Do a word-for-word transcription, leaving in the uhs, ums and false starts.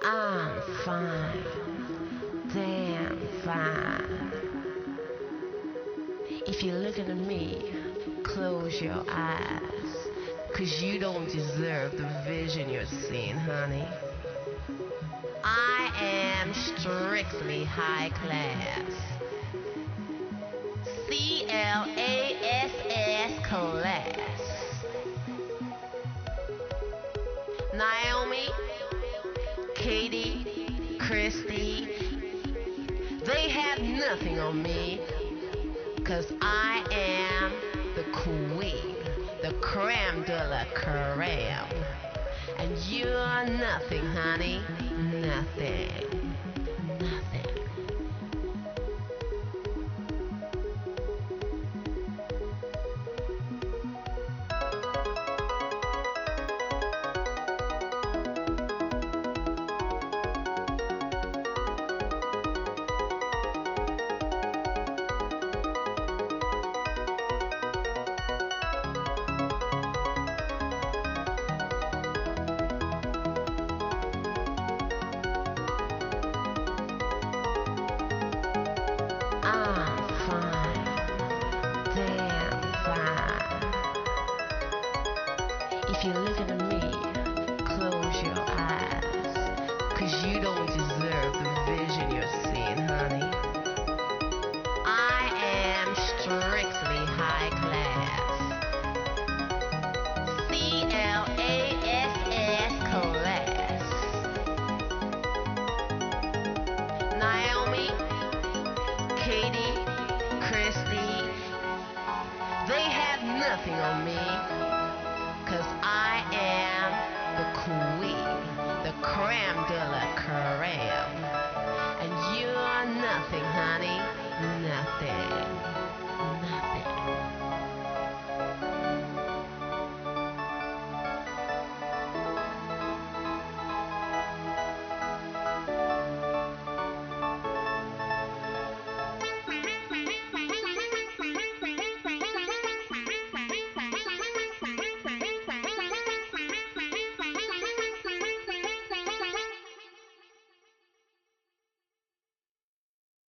I'm fine, damn fine. If you're looking at me, close your eyes, 'cause you don't deserve the vision you're seeing, honey. I am strictly high class. C L A S S class. Naomi, Katie, Christy, they have nothing on me, 'cause I am the queen, the creme de la creme. And you're nothing, honey, nothing, nothing. If you're looking at me, close your eyes, 'cause you don't deserve the vision you're seeing, honey. I am strictly high class. C L A S S class. Naomi, Katie, Christy, they have nothing on me, 'cause I am the queen, the creme de la creme. And you're nothing, honey, nothing.